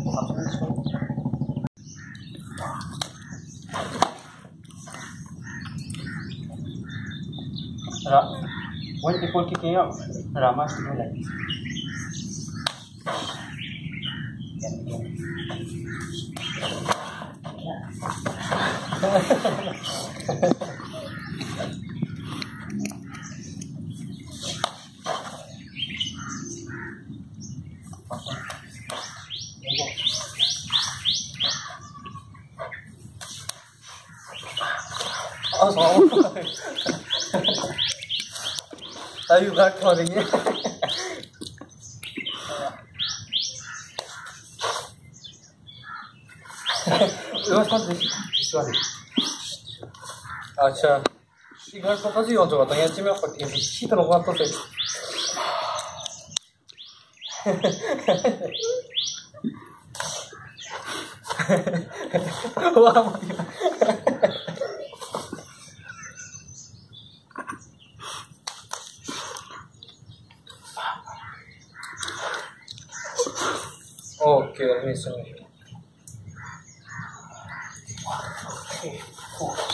When people kicking up, Rama should do like this. You got calling it. अच्छा घर पता चाहिँ हुन्छ त यहाँ चाहिँ म पट्टी शीतल बात तो सही Okay, let me see. Okay, cool.